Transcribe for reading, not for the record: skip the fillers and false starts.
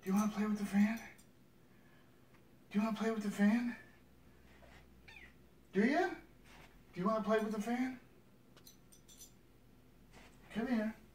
Do you want to play with the fan? Do you want to play with the fan? Do you? Do you want to play with the fan? Come here.